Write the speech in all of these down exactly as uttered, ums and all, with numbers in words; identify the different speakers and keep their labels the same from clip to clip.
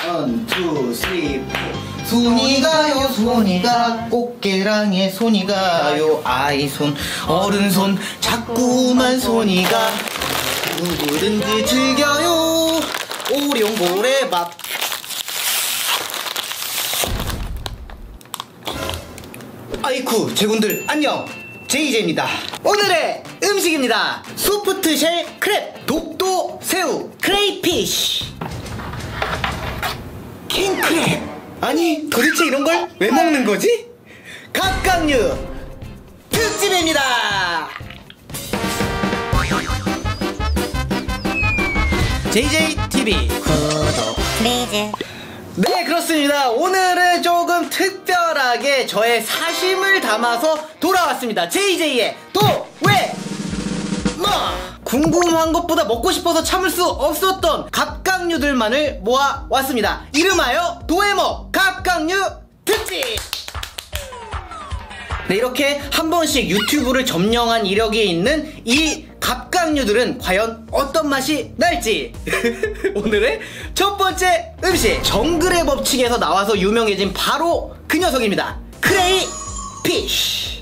Speaker 1: 원, 투, 쓰리, 포. 손이 가요, 손이 가. 꽃게랑의 손이 가요. 아이 손, 어른 손, 자꾸만 손이 가. 누구든지 즐겨요. 오룡고래밥. 아이쿠, 제군들 안녕. 제이제이입니다. 오늘의 음식입니다. 소프트쉘 크랩, 독도 새우, 크레이피쉬, 킹크랩. 아니, 도대체 이런 걸 왜 먹는 거지? 갑각류 특집입니다. 제이제이티비 구독
Speaker 2: 플리즈.
Speaker 1: 네, 그렇습니다. 오늘은 조금 특별하게 저의 사심을 담아서 돌아왔습니다. 제이제이의 도웨 뭐 궁금한 것보다 먹고 싶어서 참을 수 없었던 갑각류들만을 모아왔습니다. 이름하여 도웨먹 갑각류 특집. 네, 이렇게 한 번씩 유튜브를 점령한 이력이 있는 이 갑각류들은 과연 어떤 맛이 날지. 오늘의 첫 번째 음식, 정글의 법칙에서 나와서 유명해진 바로 그 녀석입니다. 크레이피쉬.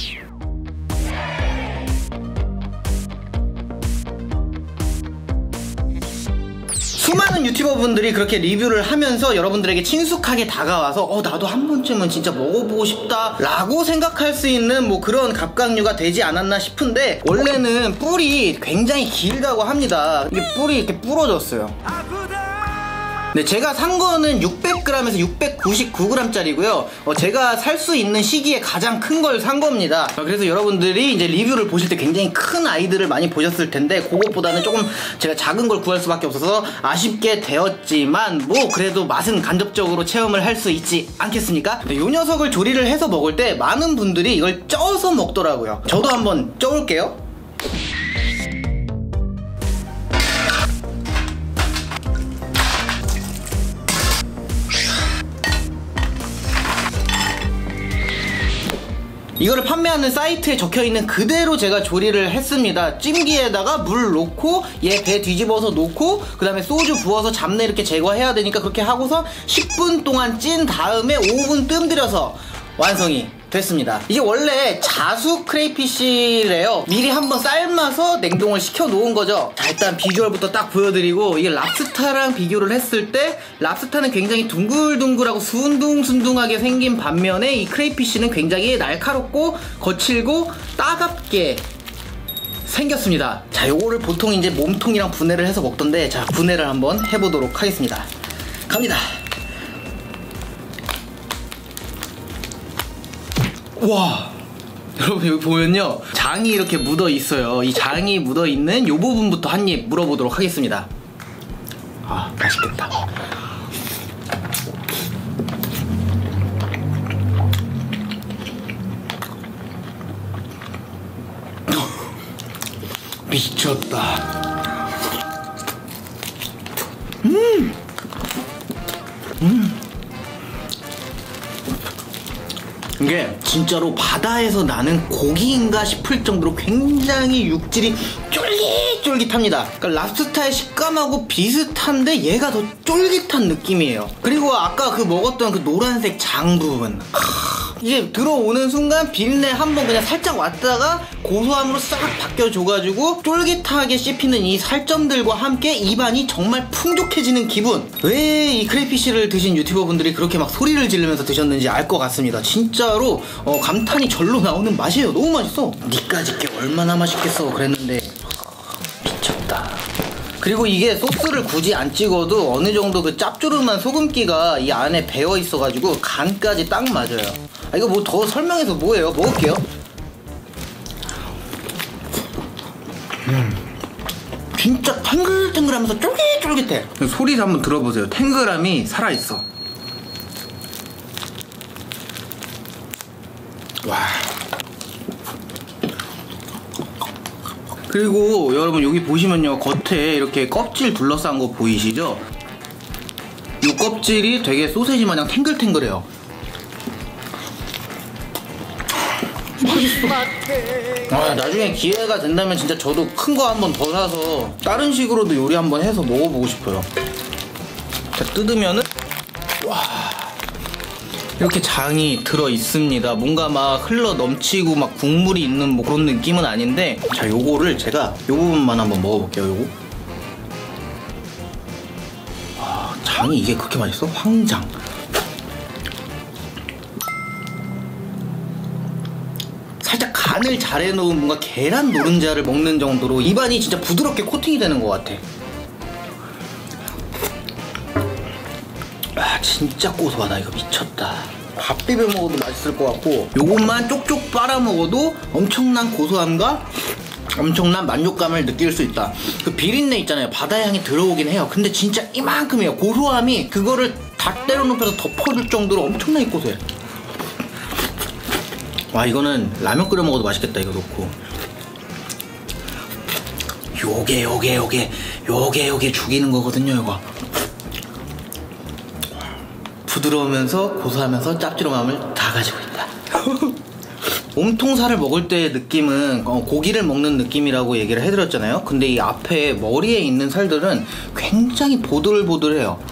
Speaker 1: 수많은 유튜버분들이 그렇게 리뷰를 하면서 여러분들에게 친숙하게 다가와서 어 나도 한 번쯤은 진짜 먹어보고 싶다 라고 생각할 수 있는 뭐 그런 갑각류가 되지 않았나 싶은데, 원래는 뿔이 굉장히 길다고 합니다. 이게 뿔이 이렇게 부러졌어요. 네, 제가 산 거는 육백 그램에서 육백구십구 그램짜리고요. 어, 제가 살 수 있는 시기에 가장 큰 걸 산 겁니다. 어, 그래서 여러분들이 이제 리뷰를 보실 때 굉장히 큰 아이들을 많이 보셨을 텐데, 그것보다는 조금 제가 작은 걸 구할 수밖에 없어서 아쉽게 되었지만, 뭐 그래도 맛은 간접적으로 체험을 할 수 있지 않겠습니까? 네, 이 녀석을 조리를 해서 먹을 때 많은 분들이 이걸 쪄서 먹더라고요. 저도 한번 쪄볼게요. 이거를 판매하는 사이트에 적혀있는 그대로 제가 조리를 했습니다. 찜기에다가 물 넣고 얘 배 뒤집어서 놓고 그 다음에 소주 부어서 잡내 이렇게 제거해야 되니까 그렇게 하고서 십 분 동안 찐 다음에 오 분 뜸 들여서 완성이 됐습니다. 이게 원래 자수 크레이피쉬래요. 미리 한번 삶아서 냉동을 시켜 놓은 거죠. 자, 일단 비주얼부터 딱 보여드리고, 이게 랍스타랑 비교를 했을 때 랍스타는 굉장히 둥글둥글하고 순둥순둥하게 생긴 반면에 이 크레이피쉬는 굉장히 날카롭고 거칠고 따갑게 생겼습니다. 자, 요거를 보통 이제 몸통이랑 분해를 해서 먹던데, 자, 분해를 한번 해보도록 하겠습니다. 갑니다. 와, 여러분 여기 보면요, 장이 이렇게 묻어 있어요. 이 장이 묻어 있는 요 부분부터 한 입 물어보도록 하겠습니다. 아, 맛있겠다. 미쳤다. 음, 음. 이게 진짜로 바다에서 나는 고기인가 싶을 정도로 굉장히 육질이 쫄깃쫄깃합니다. 그러니까 랍스타의 식감하고 비슷한데 얘가 더 쫄깃한 느낌이에요. 그리고 아까 그 먹었던 그 노란색 장 부분, 이게 들어오는 순간 비린내 한번 그냥 살짝 왔다가 고소함으로 싹 바뀌어줘가지고 쫄깃하게 씹히는 이 살점들과 함께 입안이 정말 풍족해지는 기분. 왜 이 크레이피쉬를 드신 유튜버 분들이 그렇게 막 소리를 지르면서 드셨는지 알 것 같습니다. 진짜로 어, 감탄이 절로 나오는 맛이에요. 너무 맛있어. 니까짓 게 얼마나 맛있겠어 그랬는데 미쳤다. 그리고 이게 소스를 굳이 안 찍어도 어느 정도 그 짭조름한 소금기가 이 안에 배어 있어가지고 간까지 딱 맞아요. 아, 이거 뭐 더 설명해서 뭐예요? 먹을게요. 음, 진짜 탱글탱글하면서 쫄깃쫄깃해. 소리 한번 들어보세요. 탱글함이 살아있어. 와. 그리고 여러분 여기 보시면요, 겉에 이렇게 껍질 둘러싼 거 보이시죠? 이 껍질이 되게 소세지 마냥 탱글탱글해요. 맛있어. 아, 나중에 기회가 된다면 진짜 저도 큰 거 한번 더 사서 다른 식으로도 요리 한번 해서 먹어보고 싶어요. 자, 뜯으면은 와, 이렇게 장이 들어 있습니다. 뭔가 막 흘러 넘치고 막 국물이 있는 뭐 그런 느낌은 아닌데, 자, 요거를 제가 요 부분만 한번 먹어볼게요. 요거. 아, 장이 이게 그렇게 맛있어? 황장. 살짝 간을 잘 해놓은 뭔가 계란 노른자를 먹는 정도로 입안이 진짜 부드럽게 코팅이 되는 것 같아. 아, 진짜 고소하다. 이거 미쳤다. 밥 비벼 먹어도 맛있을 것 같고, 요것만 쪽쪽 빨아 먹어도 엄청난 고소함과 엄청난 만족감을 느낄 수 있다. 그 비린내 있잖아요. 바다 향이 들어오긴 해요. 근데 진짜 이만큼이에요. 고소함이 그거를 다 때려 눕혀서 덮어줄 정도로 엄청나게 고소해. 와, 이거는 라면 끓여 먹어도 맛있겠다. 이거 넣고 요게 요게 요게 요게 요게 죽이는 거거든요. 이거 부드러우면서 고소하면서 짭조름함을 다 가지고 있다. 몸통살을 먹을 때의 느낌은 고기를 먹는 느낌이라고 얘기를 해드렸잖아요. 근데 이 앞에 머리에 있는 살들은 굉장히 보들보들해요.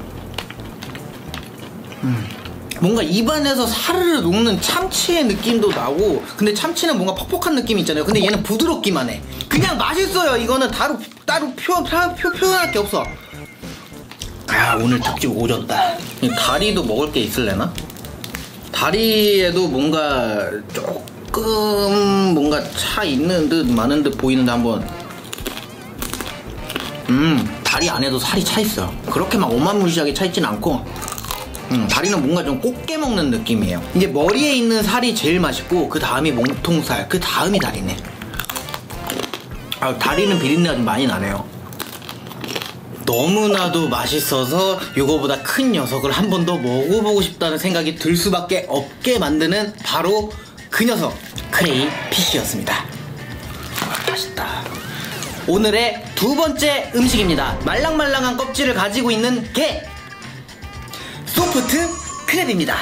Speaker 1: 음. 뭔가 입안에서 사르르 녹는 참치의 느낌도 나고, 근데 참치는 뭔가 퍽퍽한 느낌이 있잖아요. 근데 얘는 부드럽기만 해. 그냥 맛있어요. 이거는 따로 따로 표, 표, 표, 표현할 게 없어. 아, 오늘 특집 오졌다. 다리도 먹을 게 있을래나? 다리에도 뭔가 조금 뭔가 차 있는 듯 마는 듯 보이는데 한번. 음, 다리 안에도 살이 차 있어. 그렇게 막 어마무시하게 차 있진 않고, 음, 다리는 뭔가 좀 곱게 먹는 느낌이에요. 이게 머리에 있는 살이 제일 맛있고, 그 다음이 몸통살, 그 다음이 다리네. 아, 다리는 비린내가 좀 많이 나네요. 너무나도 맛있어서 이거보다 큰 녀석을 한 번 더 먹어보고 싶다는 생각이 들 수밖에 없게 만드는 바로 그 녀석, 크레이피쉬였습니다. 아, 맛있다. 오늘의 두 번째 음식입니다. 말랑말랑한 껍질을 가지고 있는 게 소프트 크랩입니다.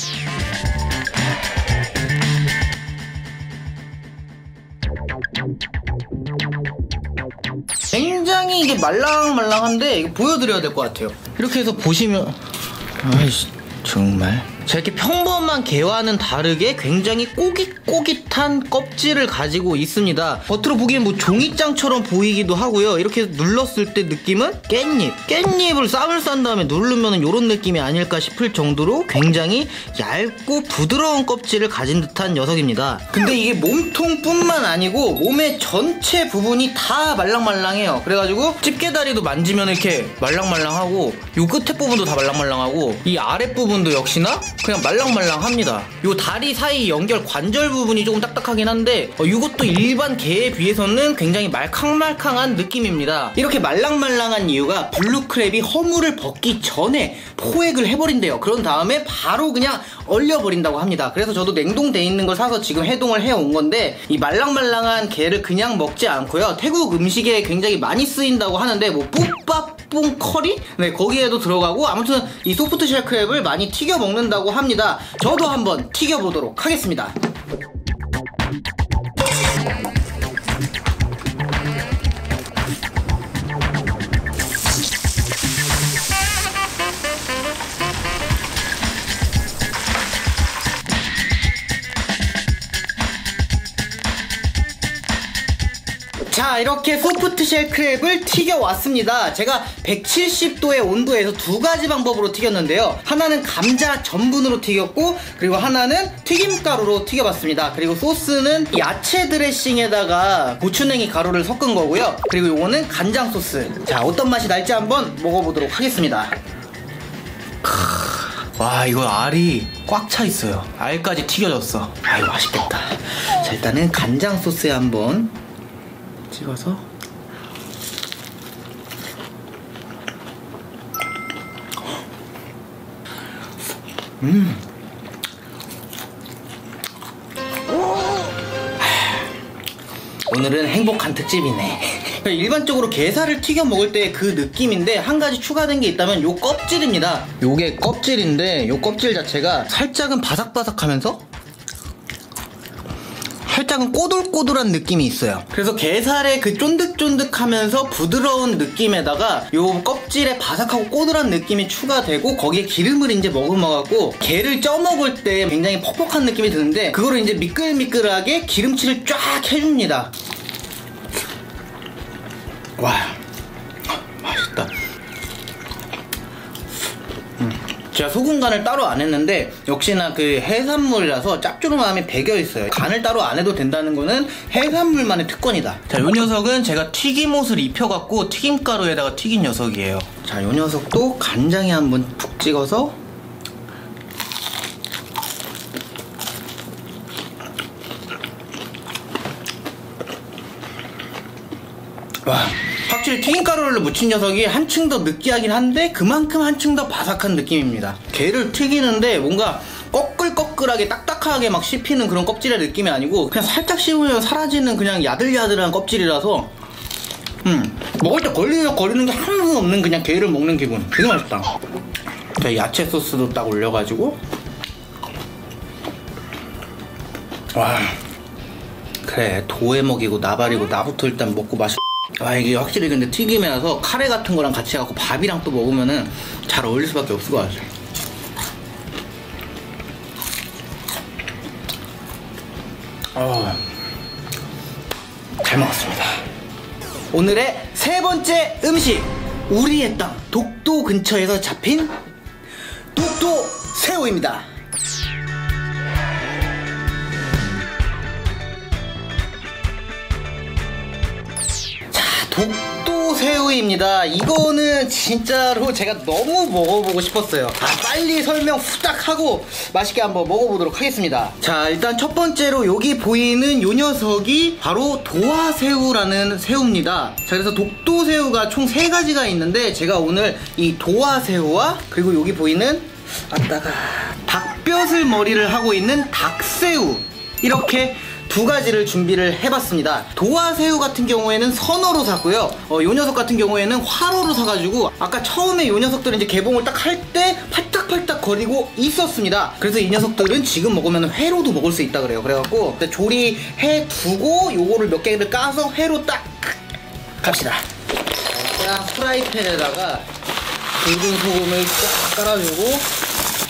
Speaker 1: 굉장히 이게 말랑말랑한데 이거 보여드려야 될 것 같아요. 이렇게 해서 보시면, 아이씨 정말 자, 이렇게 평범한 게와는 다르게 굉장히 꼬깃꼬깃한 껍질을 가지고 있습니다. 겉으로 보기엔 뭐 종이장처럼 보이기도 하고요. 이렇게 눌렀을 때 느낌은 깻잎 깻잎을 쌈을 싼 다음에 누르면 이런 느낌이 아닐까 싶을 정도로 굉장히 얇고 부드러운 껍질을 가진 듯한 녀석입니다. 근데 이게 몸통뿐만 아니고 몸의 전체 부분이 다 말랑말랑해요. 그래가지고 집게다리도 만지면 이렇게 말랑말랑하고, 요 끝에 부분도 다 말랑말랑하고, 이 아랫부분도 역시나 그냥 말랑말랑합니다. 요 다리 사이 연결 관절 부분이 조금 딱딱하긴 한데, 어, 이것도 일반 게에 비해서는 굉장히 말캉말캉한 느낌입니다. 이렇게 말랑말랑한 이유가 블루크랩이 허물을 벗기 전에 포획을 해버린대요. 그런 다음에 바로 그냥 얼려버린다고 합니다. 그래서 저도 냉동돼 있는 걸 사서 지금 해동을 해온 건데, 이 말랑말랑한 게를 그냥 먹지 않고요, 태국 음식에 굉장히 많이 쓰인다고 하는데, 뭐 뿌빠뽕 커리? 네, 거기에도 들어가고, 아무튼 이 소프트쉘 크랩을 많이 튀겨 먹는다고 합니다. 저도 한번 튀겨보도록 하겠습니다. 자, 이렇게 소프트쉘 크랩을 튀겨왔습니다. 제가 백칠십 도의 온도에서 두 가지 방법으로 튀겼는데요. 하나는 감자 전분으로 튀겼고, 그리고 하나는 튀김가루로 튀겨봤습니다. 그리고 소스는 야채 드레싱에다가 고추냉이 가루를 섞은 거고요. 그리고 요거는 간장 소스. 자, 어떤 맛이 날지 한번 먹어보도록 하겠습니다. 와, 이거 알이 꽉 차 있어요. 알까지 튀겨졌어. 아이, 맛있겠다. 자, 일단은 간장 소스에 한번 찍어서. 음. 오늘은 행복한 특집이네. 일반적으로 게살을 튀겨 먹을 때 그 느낌인데, 한 가지 추가된 게 있다면 요 껍질입니다. 요게 껍질인데, 요 껍질 자체가 살짝은 바삭바삭하면서 살짝은 꼬들꼬들한 느낌이 있어요. 그래서 게살의 그 쫀득쫀득하면서 부드러운 느낌에다가 요 껍질에 바삭하고 꼬들한 느낌이 추가되고 거기에 기름을 이제 머금어갖고 게를 쪄먹을 때 굉장히 퍽퍽한 느낌이 드는데 그거를 이제 미끌미끌하게 기름칠을 쫙 해줍니다. 와, 맛있다. 음. 제가 소금 간을 따로 안 했는데 역시나 그 해산물이라서 짭조름함이 배겨있어요. 간을 따로 안 해도 된다는 거는 해산물만의 특권이다. 자, 요 녀석은 제가 튀김옷을 입혀갖고 튀김가루에다가 튀긴 녀석이에요. 자, 요 녀석도 간장에 한번 푹 찍어서 와, 확실히 튀김가루를 묻힌 녀석이 한층 더 느끼하긴 한데 그만큼 한층 더 바삭한 느낌입니다. 게를 튀기는데 뭔가 꺼끌꺼끌하게 딱딱하게 막 씹히는 그런 껍질의 느낌이 아니고 그냥 살짝 씹으면 사라지는 그냥 야들야들한 껍질이라서 음 먹을 때 걸리면 거리는 게 하나도 없는 그냥 게를 먹는 기분. 되게 맛있다. 자, 야채 소스도 딱 올려가지고 와, 그래 도에 먹이고 나발이고 나부터 일단 먹고 마시. 아, 이게 확실히 근데 튀김이라서 카레 같은 거랑 같이 해갖고 밥이랑 또 먹으면은 잘 어울릴 수밖에 없을 것 같아요. 어, 잘 먹었습니다. 오늘의 세 번째 음식, 우리의 땅 독도 근처에서 잡힌 독도 새우입니다. 독도 새우입니다. 이거는 진짜로 제가 너무 먹어보고 싶었어요. 아, 빨리 설명 후딱 하고 맛있게 한번 먹어보도록 하겠습니다. 자, 일단 첫 번째로 여기 보이는 요 녀석이 바로 도화새우라는 새우입니다. 자, 그래서 독도 새우가 총 세 가지가 있는데 제가 오늘 이 도화새우와 그리고 여기 보이는 아따가 닭뼈슬 머리를 하고 있는 닭새우, 이렇게 두 가지를 준비를 해봤습니다. 도화새우 같은 경우에는 선어로 샀고요. 어, 요 녀석 같은 경우에는 화로로 사가지고 아까 처음에 요 녀석들은 이제 개봉을 딱 할 때 팔딱팔딱 거리고 있었습니다. 그래서 이 녀석들은 지금 먹으면 회로도 먹을 수 있다 그래요. 그래갖고 조리해 두고 요거를 몇 개를 까서 회로 딱 갑시다. 자, 프라이팬에다가 굵은 소금을 쫙 깔아주고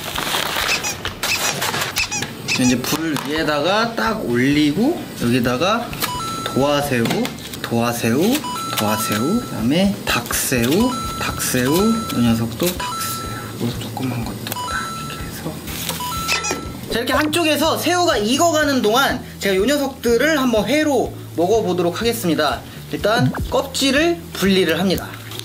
Speaker 1: 이제 불 위에다가 딱 올리고 여기다가 도화새우, 도화새우, 도화새우, 그 다음에 닭새우, 닭새우, 이 녀석도 닭새우, 조그만 것도 딱 이렇게 해서 자, 이렇게 한쪽에서 새우가 익어가는 동안 제가 이 녀석들을 한번 회로 먹어보도록 하겠습니다. 일단 껍질을 분리를 합니다.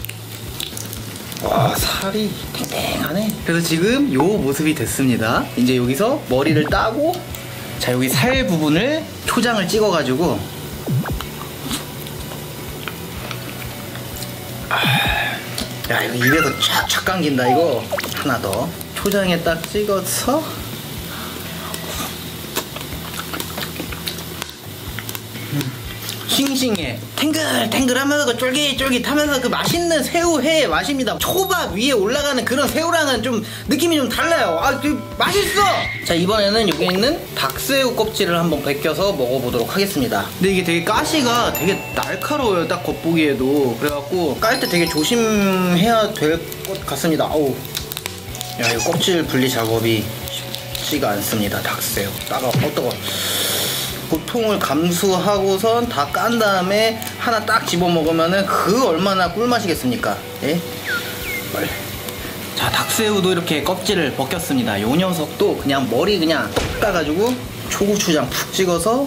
Speaker 1: 와, 살이 탱탱하네. 그래서 지금 요 모습이 됐습니다. 이제 여기서 머리를 따고 자, 여기 살 부분을 초장을 찍어가지고 아, 야, 이거 입에서 촥촥 감긴다. 이거 하나 더 초장에 딱 찍어서 싱싱해, 탱글탱글하면서 그 쫄깃쫄깃하면서 그 맛있는 새우회의 맛입니다. 초밥 위에 올라가는 그런 새우랑은 좀 느낌이 좀 달라요. 아, 그 맛있어. 자, 이번에는 여기 있는 닭새우 껍질을 한번 벗겨서 먹어보도록 하겠습니다. 근데 이게 되게 가시가 되게 날카로워요, 딱 겉보기에도. 그래갖고 깔 때 되게 조심해야 될 것 같습니다. 아우, 야, 이 껍질 분리 작업이 쉽지가 않습니다. 닭새우 따가 어 뜨거. 고통을 감수하고선 다 깐 다음에 하나 딱 집어 먹으면은 그 얼마나 꿀맛이겠습니까? 예? 빨리. 자, 닭새우도 이렇게 껍질을 벗겼습니다. 요 녀석도 그냥 머리 그냥 까가지고 초고추장 푹 찍어서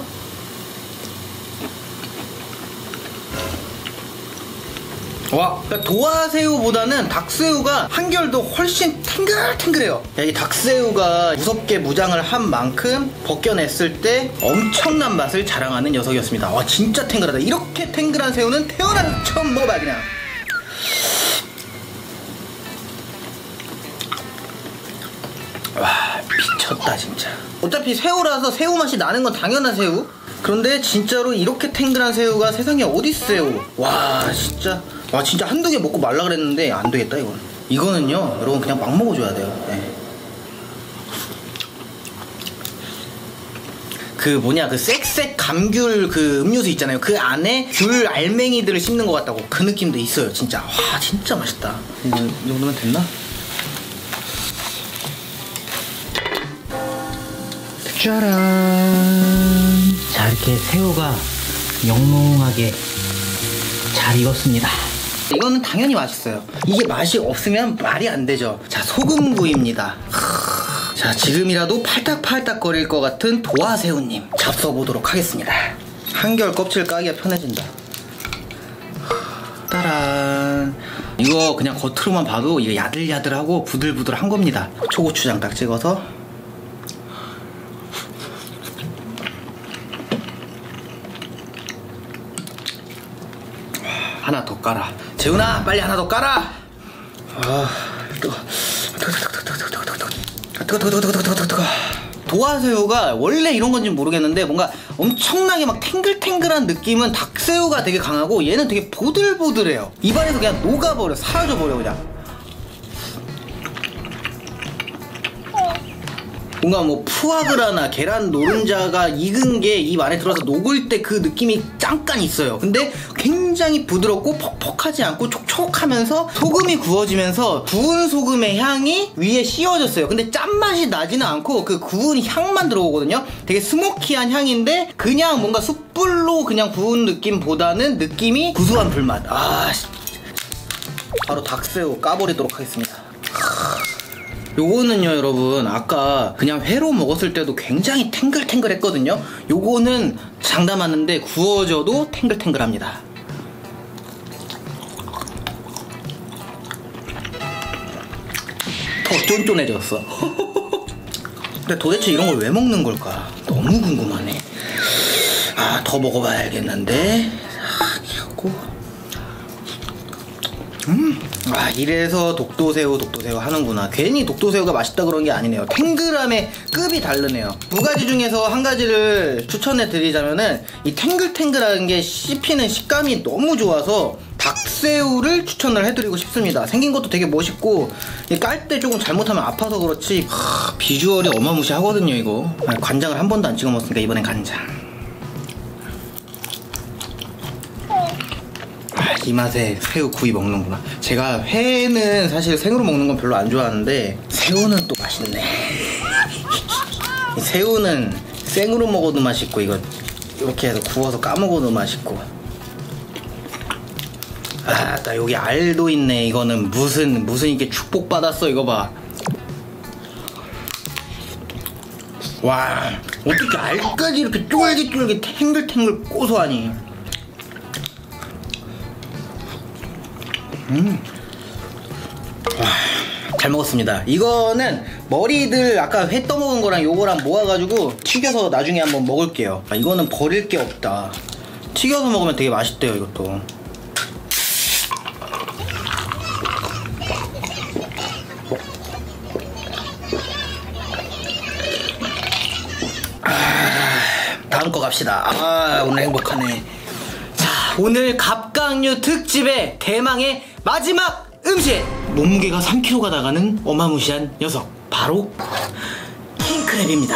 Speaker 1: 와, 그러니까 도화새우보다는 닭새우가 한결 더 훨씬 탱글탱글해요. 이 닭새우가 무섭게 무장을 한 만큼 벗겨냈을 때 엄청난 맛을 자랑하는 녀석이었습니다. 와, 진짜 탱글하다. 이렇게 탱글한 새우는 태어나서 처음 먹어봐. 그냥 와, 미쳤다 진짜. 어차피 새우라서 새우 맛이 나는 건 당연한 새우. 그런데 진짜로 이렇게 탱글한 새우가 세상에 어딨어요. 와, 진짜 와, 진짜 한두 개 먹고 말라 그랬는데 안 되겠다. 이건 이거는요 여러분 그냥 막 먹어줘야 돼요. 네. 그 뭐냐 그 쌕쌕 감귤 그 음료수 있잖아요. 그 안에 귤 알맹이들을 씹는 것 같다고 그 느낌도 있어요. 진짜 와 진짜 맛있다. 이 정도면 됐나? 짜란. 자 이렇게 새우가 영롱하게 잘 익었습니다. 이거는 당연히 맛있어요. 이게 맛이 없으면 말이 안 되죠. 자 소금구이입니다. 자 지금이라도 팔딱팔딱 거릴 것 같은 도화새우님 잡숴보도록 하겠습니다. 한결 껍질 까기가 편해진다. 따란. 이거 그냥 겉으로만 봐도 이거 야들야들하고 부들부들한 겁니다. 초고추장 딱 찍어서 하나 더 깔아. 재훈아 빨리 하나 더 깔아. 아 뜨거 뜨거 뜨거 뜨거 뜨거 뜨거 뜨거 뜨거. 도화새우가 원래 이런 건지 모르겠는데 뭔가 엄청나게 막 탱글탱글한 느낌은 닭새우가 되게 강하고 얘는 되게 보들보들해요. 입안에서 그냥 녹아버려 사라져버려 그냥. 뭔가 뭐 푸아그라나 계란 노른자가 익은 게 입 안에 들어서 녹을 때 그 느낌이 잠깐 있어요. 근데 굉장히 부드럽고 퍽퍽하지 않고 촉촉하면서 소금이 구워지면서 구운 소금의 향이 위에 씌워졌어요. 근데 짠맛이 나지는 않고 그 구운 향만 들어오거든요. 되게 스모키한 향인데 그냥 뭔가 숯불로 그냥 구운 느낌보다는 느낌이 구수한 불맛. 아 바로 닭새우 까버리도록 하겠습니다. 요거는요 여러분 아까 그냥 회로 먹었을 때도 굉장히 탱글탱글 했거든요. 요거는 장담하는데 구워져도 탱글탱글합니다. 더 쫀쫀해졌어. 근데 도대체 이런 걸 왜 먹는 걸까? 너무 궁금하네. 아, 더 먹어봐야겠는데. 아, 하고. 음, 아 이래서 독도새우 독도새우 하는구나. 괜히 독도새우가 맛있다 그런 게 아니네요. 탱글함의 급이 다르네요. 두 가지 중에서 한 가지를 추천해 드리자면은 이 탱글탱글한 게 씹히는 식감이 너무 좋아서 닭새우를 추천을 해드리고 싶습니다. 생긴 것도 되게 멋있고 깔 때 조금 잘못하면 아파서 그렇지 하, 비주얼이 어마무시하거든요 이거. 간장을 한 번도 안 찍어 먹었으니까 이번엔 간장. 이 맛에 새우 구이 먹는구나. 제가 회는 사실 생으로 먹는 건 별로 안 좋아하는데 새우는 또 맛있네. 새우는 생으로 먹어도 맛있고 이거 이렇게 해서 구워서 까먹어도 맛있고. 아, 나 여기 알도 있네. 이거는 무슨 무슨 이렇게 축복받았어. 이거 봐. 와, 어떻게 알까지 이렇게 쫄깃쫄깃 탱글탱글 고소하니. 음. 와, 잘 먹었습니다. 이거는 머리들 아까 회 떠먹은 거랑 요거랑 모아가지고 튀겨서 나중에 한번 먹을게요. 아, 이거는 버릴 게 없다. 튀겨서 먹으면 되게 맛있대요 이것도. 아, 다음 거 갑시다. 아 오늘 행복하네. 자 오늘 갑각류 특집의 대망의 마지막 음식! 몸무게가 삼 킬로그램가 나가는 어마무시한 녀석 바로 킹크랩입니다.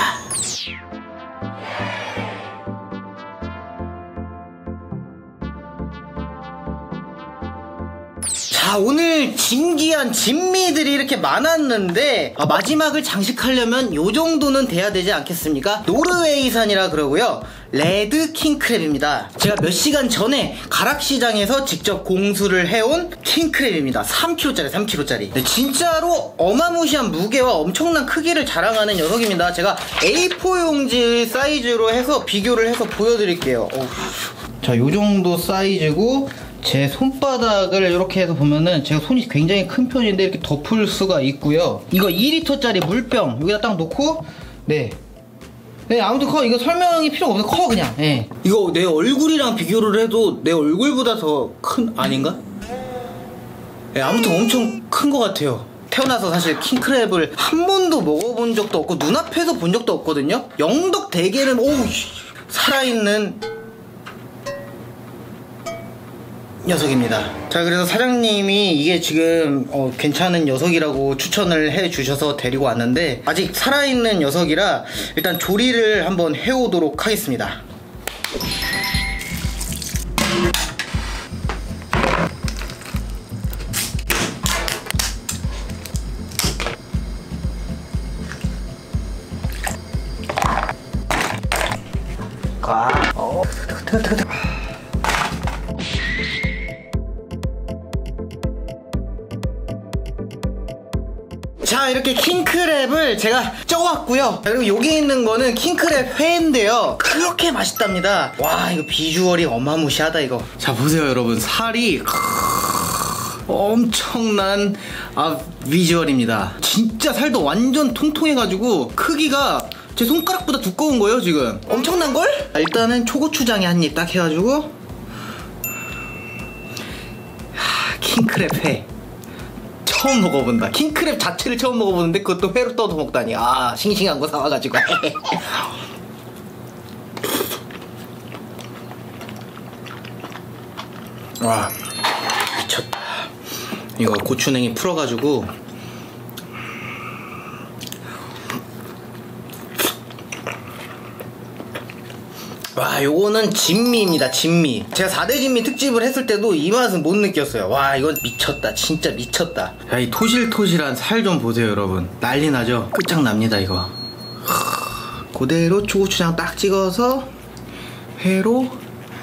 Speaker 1: 자 오늘 진기한 진미들이 이렇게 많았는데 아, 마지막을 장식하려면 요 정도는 돼야 되지 않겠습니까? 노르웨이산이라 그러고요. 레드 킹크랩입니다. 제가 몇 시간 전에 가락시장에서 직접 공수를 해온 킹크랩입니다. 삼 킬로그램짜리 삼 킬로그램짜리. 네, 진짜로 어마무시한 무게와 엄청난 크기를 자랑하는 녀석입니다. 제가 에이 사 용지 사이즈로 해서 비교를 해서 보여드릴게요. 어후. 자 요정도 사이즈고 제 손바닥을 이렇게 해서 보면은 제가 손이 굉장히 큰 편인데 이렇게 덮을 수가 있고요. 이거 이 리터짜리 물병 여기다 딱 놓고 네. 네 아무튼 커. 이거 설명이 필요 없어. 커 그냥. 네. 이거 내 얼굴이랑 비교를 해도 내 얼굴보다 더 큰 아닌가? 네, 아무튼 엄청 큰 것 같아요. 태어나서 사실 킹크랩을 한 번도 먹어본 적도 없고 눈앞에서 본 적도 없거든요. 영덕 대게는 오우 살아있는 녀석입니다. 자, 그래서 사장님이 이게 지금 어, 괜찮은 녀석이라고 추천을 해 주셔서 데리고 왔는데 아직 살아있는 녀석이라 일단 조리를 한번 해오도록 하겠습니다. 아, 어, 뜨거, 뜨거, 뜨거. 자, 이렇게 킹크랩을 제가 쪄왔고요. 그리고 여기 있는 거는 킹크랩 회인데요, 그렇게 맛있답니다. 와, 이거 비주얼이 어마무시하다 이거. 자, 보세요 여러분, 살이 엄청난 아 비주얼입니다. 진짜 살도 완전 통통해가지고 크기가 제 손가락보다 두꺼운 거예요 지금. 엄청난걸? 일단은 초고추장에 한 입 딱 해가지고 하, 킹크랩 회 처음 먹어본다. 킹크랩 자체를 처음 먹어보는데 그것도 회로 떠서 먹다니. 아, 싱싱한 거 사와가지고. 와, 미쳤다. 이거 고추냉이 풀어가지고 와, 요거는 진미입니다. 진미. 제가 사 대 진미 특집을 했을 때도 이 맛은 못 느꼈어요. 와, 이건 미쳤다. 진짜 미쳤다. 야, 이 토실토실한 살 좀 보세요 여러분. 난리 나죠? 끝장납니다 이거. 그대로 초고추장 딱 찍어서 회로.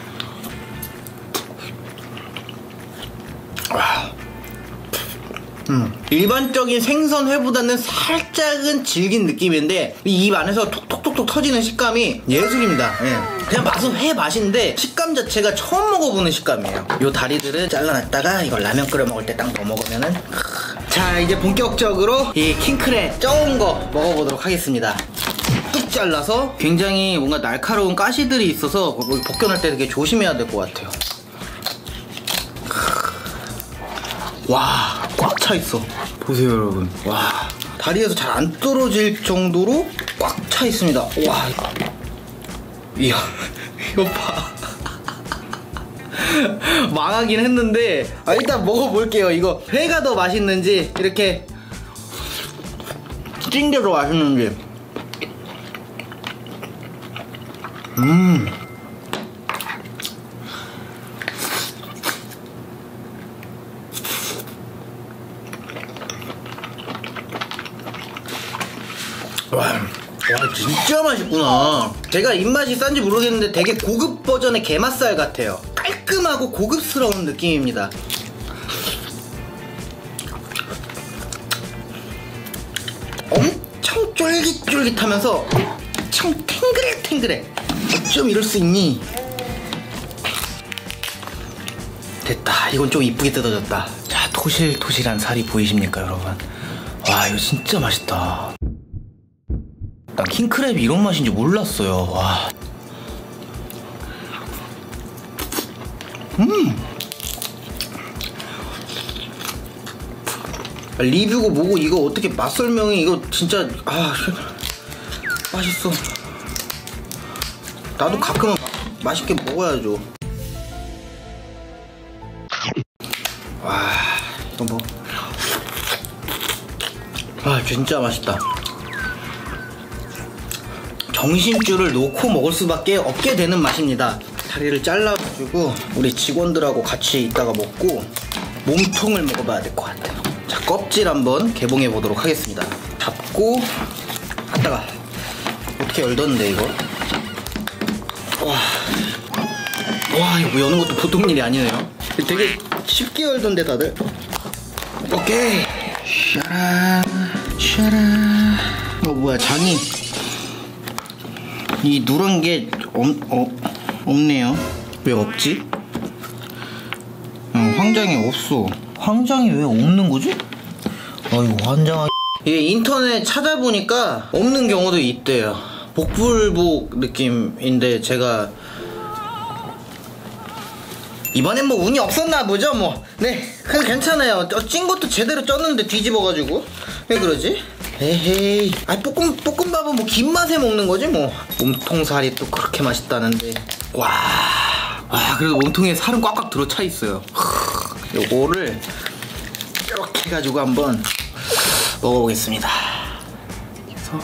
Speaker 1: 와. 음. 일반적인 생선회보다는 살짝은 질긴 느낌인데 이 입 안에서 톡톡톡톡 터지는 식감이 예술입니다. 예. 그냥 맛은 회 맛인데 식감 자체가 처음 먹어보는 식감이에요. 요 다리들은 잘라놨다가 이걸 라면 끓여 먹을 때 딱 넣어 먹으면은. 자, 이제 본격적으로 이 킹크랩 쪄온 거 먹어보도록 하겠습니다. 뚝 잘라서 굉장히 뭔가 날카로운 가시들이 있어서 벗겨낼 때 되게 조심해야 될 것 같아요. 와, 꽉 차 있어. 보세요 여러분. 와, 다리에서 잘 안 떨어질 정도로 꽉 차 있습니다. 와, 이야, 이거 봐. 망하긴 했는데 아, 일단 먹어볼게요. 이거 회가 더 맛있는지 이렇게 찐 게 더 맛있는지. 음. 와, 와, 진짜 맛있구나. 제가 입맛이 싼지 모르겠는데 되게 고급 버전의 게맛살 같아요. 깔끔하고 고급스러운 느낌입니다. 엄청 쫄깃쫄깃하면서 엄청 탱글탱글해. 어쩜 이럴 수 있니? 됐다. 이건 좀 이쁘게 뜯어졌다. 자, 토실토실한 살이 보이십니까 여러분? 와, 이거 진짜 맛있다. 난 킹크랩이 이런 맛인지 몰랐어요. 와. 음. 리뷰고 뭐고 이거 어떻게 맛 설명이 이거 진짜 아 맛있어. 나도 가끔은 맛있게 먹어야죠. 와, 이거 뭐. 아, 진짜 맛있다. 정신줄을 놓고 먹을 수밖에 없게 되는 맛입니다. 다리를 잘라가지고 우리 직원들하고 같이 이따가 먹고 몸통을 먹어봐야 될 것 같아요. 자, 껍질 한번 개봉해 보도록 하겠습니다. 잡고 아따가 어떻게 열뒀는데 이거. 와, 와, 이거 여는 것도 보통 일이 아니네요. 되게 쉽게 열던데 다들. 오케이. 샤라 샤라. 어, 뭐야, 장이 이 누런 게 없, 어, 없네요. 왜 없지? 응, 황장이 없어. 황장이 왜 없는 거지? 아이고, 환장하. 이게 인터넷 찾아보니까 없는 경우도 있대요. 복불복 느낌인데 제가 이번엔 뭐 운이 없었나 보죠 뭐. 네, 그래도 괜찮아요. 찐 것도 제대로 쪘는데 뒤집어가지고 왜 그러지? 에헤이. 아니, 볶음, 볶음밥은 뭐 김맛에 먹는 거지 뭐. 몸통살이 또 그렇게 맛있다는데. 와, 아, 그래도 몸통에 살은 꽉꽉 들어차 있어요. 요거를 이렇게 해가지고 한번 먹어보겠습니다. 그래서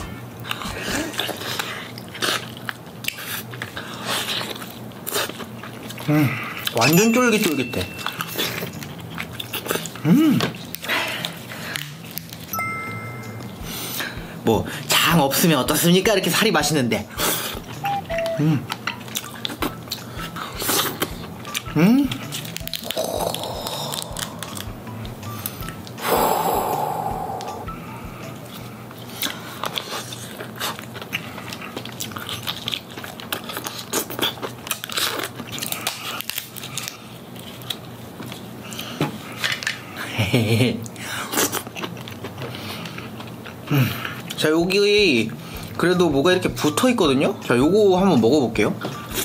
Speaker 1: 음, 완전 쫄깃쫄깃해. 음. 뭐 장 없으면 어떻습니까? 이렇게 살이 맛있는데. 음. 음. 음. 자, 여기 그래도 뭐가 이렇게 붙어 있거든요. 자, 요거 한번 먹어볼게요.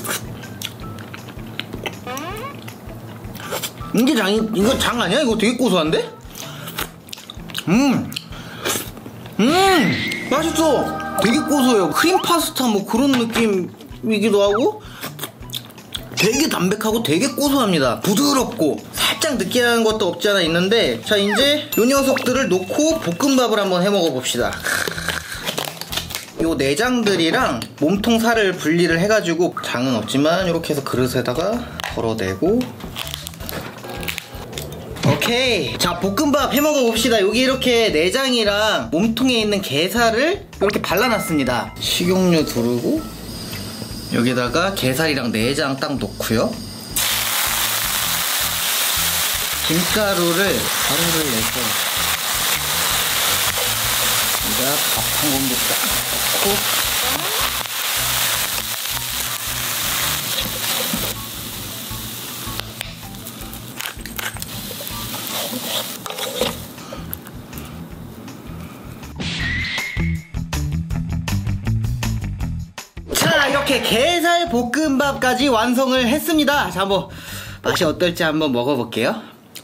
Speaker 1: 이게 장이, 이거 장 아니야? 이거 되게 고소한데? 음, 음, 맛있어. 되게 고소해요. 크림 파스타 뭐 그런 느낌이기도 하고, 되게 담백하고 되게 고소합니다. 부드럽고 살짝 느끼한 것도 없지 않아 있는데, 자, 이제 요 녀석들을 놓고 볶음밥을 한번 해 먹어봅시다. 요 내장들이랑 몸통 살을 분리를 해가지고, 장은 없지만 이렇게 해서 그릇에다가 덜어내고, 오케이. 자, 볶음밥 해 먹어봅시다. 여기 이렇게 내장이랑 몸통에 있는 게살을 이렇게 발라놨습니다. 식용유 두르고 여기다가 게살이랑 내장 딱 넣고요. 김가루를 가루를 내서 여기다 밥 한 공기 딱 넣고, 자, 이렇게 게살 볶음밥까지 완성을 했습니다. 자, 한번 맛이 어떨지 한번 먹어볼게요.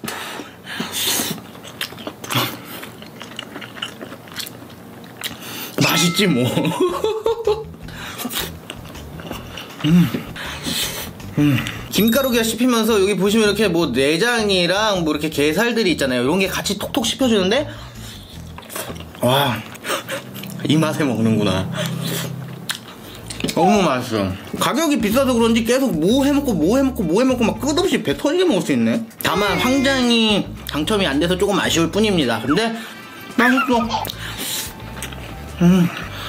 Speaker 1: 맛있지 뭐. 음. 음. 김가루가 씹히면서 여기 보시면 이렇게 뭐 내장이랑 뭐 이렇게 게살들이 있잖아요. 이런 게 같이 톡톡 씹혀주는데, 와, 이 맛에 먹는구나. 너무 맛있어. 가격이 비싸서 그런지 계속 뭐 해먹고 뭐 해먹고 뭐 해먹고 막 끝없이 배 터지게 먹을 수 있네. 다만 황장이 당첨이 안 돼서 조금 아쉬울 뿐입니다. 근데 맛있어. 음.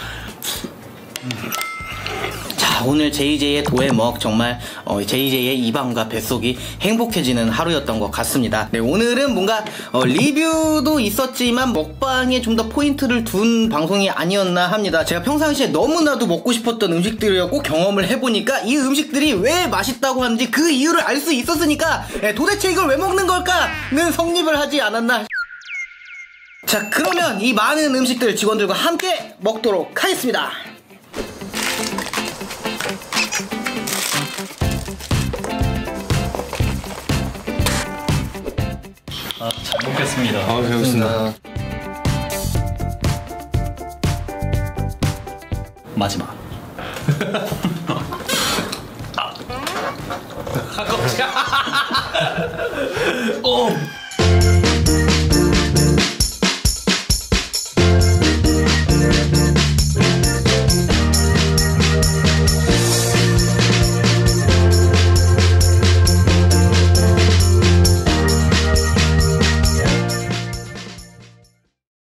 Speaker 1: 자, 오늘 제이제이의 도해먹 정말 어, 제이제이의 입안과 뱃속이 행복해지는 하루였던 것 같습니다. 네, 오늘은 뭔가 어, 리뷰도 있었지만 먹방에 좀 더 포인트를 둔 방송이 아니었나 합니다. 제가 평상시에 너무나도 먹고 싶었던 음식들이었고, 경험을 해보니까 이 음식들이 왜 맛있다고 하는지 그 이유를 알 수 있었으니까, 네, 도대체 이걸 왜 먹는 걸까는 성립을 하지 않았나. 자, 그러면 이 많은 음식들 직원들과 함께 먹도록 하겠습니다.
Speaker 2: 아, 잘 먹겠습니다.
Speaker 1: 아, 잘 먹겠습니다.
Speaker 2: 마지막. 아, 깜짝이야. 오.